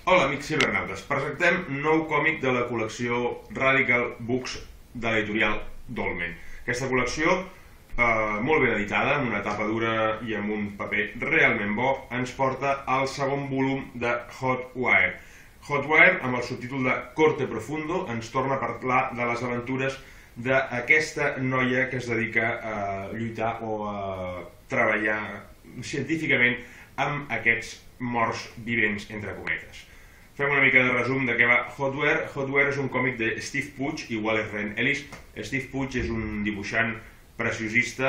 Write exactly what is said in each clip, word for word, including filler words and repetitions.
Hola amics cibernautes, presentem nou còmic de la col·lecció Radical Books de l'editorial Dolmen. Aquesta col·lecció, eh, molt ben editada, amb una tapa dura i amb un paper realment bo, ens porta al segon volum de Hotwire. Hotwire, amb el subtítol de Corte Profundo, ens torna a parlar de les aventures d'aquesta noia que es dedica a lluitar o a treballar científicament amb aquests morts vivents, entre cometes. Fem una mica de resum de què va Hotwire. Hotwire és un còmic de Steve Puig i Wallace Ryan Ellis. Steve Puig és un dibuixant preciosista,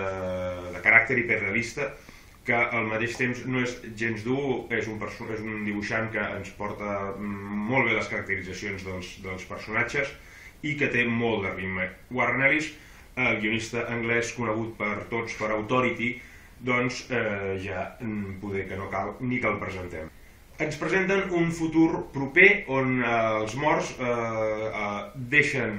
eh, de caràcter hiperrealista, que al mateix temps no és gens dur, és un, és un dibuixant que ens porta molt bé les caracteritzacions dels, dels personatges i que té molt de ritme. Warren Ellis, el guionista anglès conegut per tots per Authority, doncs eh, ja poder que no cal ni que el presentem. Ens presenten un futur proper on eh, els morts eh, eh, deixen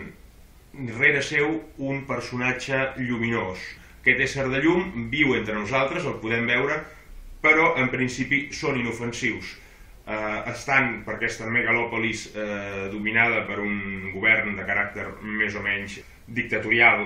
rere seu un personatge lluminós. Aquest ésser de llum viu entre nosaltres, el podem veure, però en principi són inofensius. Eh, estan per aquesta megalòpolis eh, dominada per un govern de caràcter més o menys dictatorial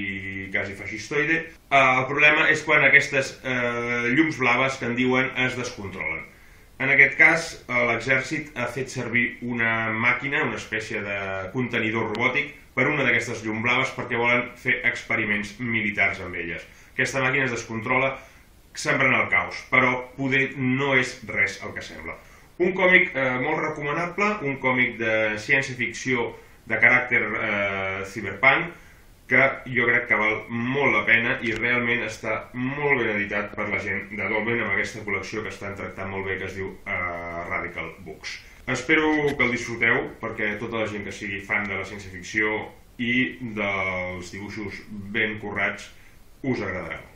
i quasi feixistoide. Eh, el problema és quan aquestes eh, llums blaves que en diuen es descontrolen. En aquest cas, l'exèrcit ha fet servir una màquina, una espècie de contenidor robòtic, per una d'aquestes llums blaves perquè volen fer experiments militars amb elles. Aquesta màquina es descontrola, sembrant el caos, però poder no és res el que sembla. Un còmic eh, molt recomanable, un còmic de ciència-ficció de caràcter eh, cyberpunk, que jo crec que val molt la pena i realment està molt ben editat per la gent de Dolmen amb aquesta col·lecció que estan tractant molt bé, que es diu uh, Radical Books. Espero que el disfruteu, perquè tota la gent que sigui fan de la ciència-ficció i dels dibuixos ben currats us agradarà.